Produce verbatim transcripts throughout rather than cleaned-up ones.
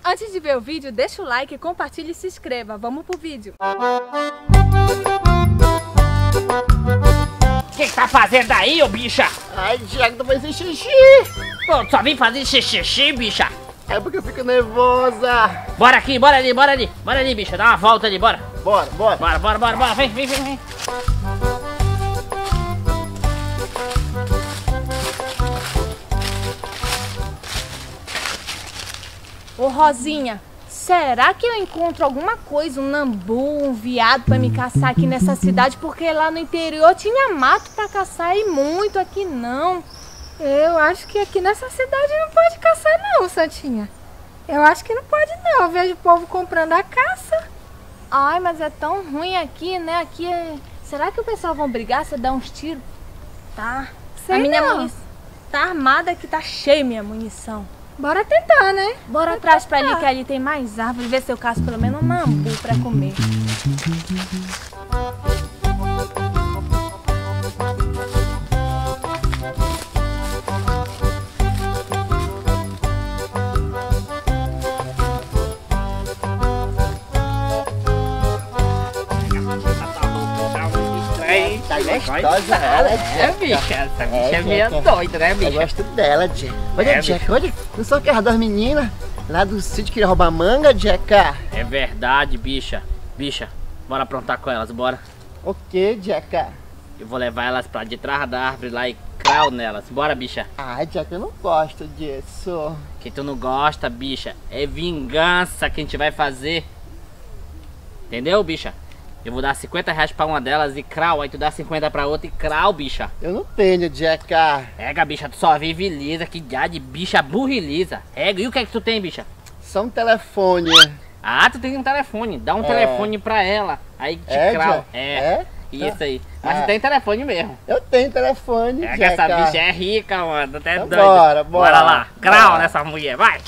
Antes de ver o vídeo, deixa o like, compartilha e se inscreva. Vamos pro vídeo. O que que tá fazendo aí, ô bicha? Ai, Diego, tô fazendo xixi. Pô, só vim fazer xixi, bicha. É porque eu fico nervosa. Bora aqui, bora ali, bora ali. Bora ali, bicha, dá uma volta ali, bora. Bora, bora. Bora, bora, bora, bora. Vem, vem, vem, vem. Ô Rosinha, será que eu encontro alguma coisa, um nambu, um veado pra me caçar aqui nessa cidade? Porque lá no interior tinha mato pra caçar e muito, aqui não. Eu acho que aqui nessa cidade não pode caçar não, Santinha. Eu acho que não pode não, eu vejo o povo comprando a caça. Ai, mas é tão ruim aqui, né? Aqui é... Será que o pessoal vão brigar se eu dar uns tiros? Tá. Sei a minha não. munição tá armada aqui, tá cheia minha munição. Bora tentar, né? Bora atrás pra ali, que ali tem mais árvores, ver se eu caço pelo menos um nambu pra comer. Tá gostosa ela, É, Jack. bicha, essa bicha é, É, meio Jack. doida, né, Eu bicha? gosto dela, Jack. Olha, É, Jack, olha. Não sou aquelas duas meninas lá do sítio que queria roubar manga, Jack? É verdade, bicha. Bicha, bora aprontar com elas, bora. O que, Jack? Eu vou levar elas pra detrás da árvore lá e crau nelas. Bora, bicha. Ah, Jack, eu não gosto disso. Que tu não gosta, bicha. É vingança que a gente vai fazer. Entendeu, bicha? Eu vou dar cinquenta reais pra uma delas e crau. Aí tu dá cinquenta pra outra e crau, bicha. Eu não tenho, Jack. Pega, bicha, tu só vive lisa. Que dia de bicha burra e lisa. Pega, e o que é que tu tem, bicha? Só um telefone. Ah, tu tem um telefone. Dá um É. telefone pra ela. Aí te É, crau. Jack? É. É? Isso aí. Mas Ah. tu tem telefone mesmo. Eu tenho telefone, É Jack. que essa bicha é rica, mano. Até Então doida. bora, bora. Bora lá. Crau Bora. nessa mulher, vai.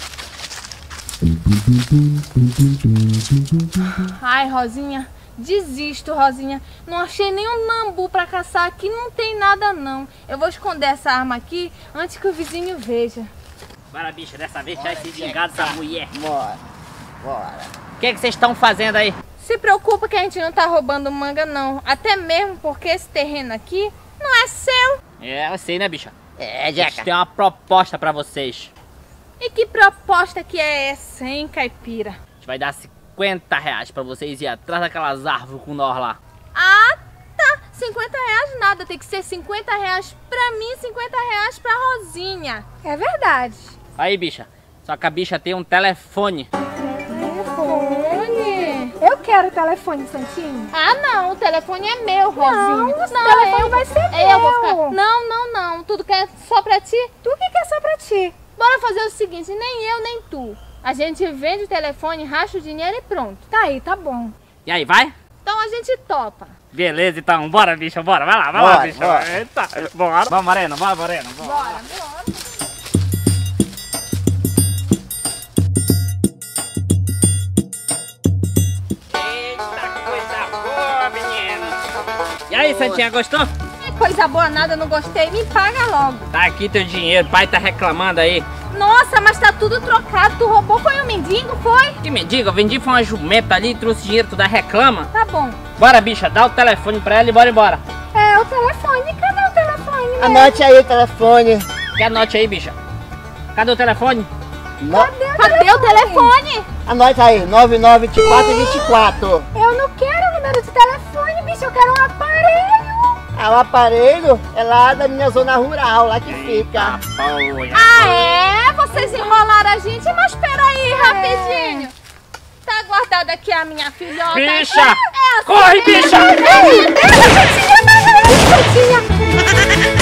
Ai, Rosinha, desisto, Rosinha. Não achei nenhum nambu pra caçar aqui, não tem nada não. Eu vou esconder essa arma aqui antes que o vizinho veja. Bora, bicha, dessa vez já se vingar dessa mulher. Bora, bora. O que é que vocês estão fazendo aí? Se preocupa que a gente não tá roubando manga não. Até mesmo porque esse terreno aqui não é seu. É, eu sei, né, bicha? É, A gente tem uma proposta pra vocês. E que proposta que é essa, hein, caipira? A gente vai dar cinquenta reais pra vocês ir atrás daquelas árvores com nós lá. Ah, tá. cinquenta reais nada. Tem que ser cinquenta reais pra mim e cinquenta reais pra Rosinha. É verdade. Aí, bicha. Só que a bicha tem um telefone. Telefone. Eu quero o telefone, Santinho. Ah, não. O telefone é meu, Rosinha. Não, o telefone eu, vai ser eu vou meu. ficar... Não, não, não. Tudo que é só pra ti. Tu que quer só pra ti? Bora fazer o seguinte, nem eu, nem tu. A gente vende o telefone, racha o dinheiro e pronto. Tá aí, tá bom. E aí, vai? Então a gente topa. Beleza, então. Bora, bicha, bora. Vai lá, vai Bora, lá, bicha. bora. Eita. Bora. Vamos, Morena. Bora, Morena. Bora. Bora, bora. Eita, coisa boa, menina. E aí, Santinha, gostou? É coisa boa nada, não gostei. Me paga logo. Tá aqui teu dinheiro. Pai tá reclamando aí. Nossa, mas tá tudo trocado. Tu roubou, foi um mendigo, foi? Que me diga, eu vendi foi uma jumenta ali, trouxe dinheiro, tu dá reclama. Tá bom. Bora, bicha, dá o telefone pra ela e bora embora. É o telefone, cadê o telefone? Né? Anote aí o telefone. Quer anote aí, bicha? Cadê o telefone? No... Cadê o telefone? Anote aí, nove nove dois quatro dois quatro. Eu não quero o número de telefone, bicho, eu quero um aparelho. Ah, o aparelho é lá da minha zona rural, lá que fica. Boia. Ah, é? Vocês enrolaram a gente, mas peraí, rapidinho. Tá guardada aqui a minha filhota. Bicha! É assim Corre, bicha! Santinha,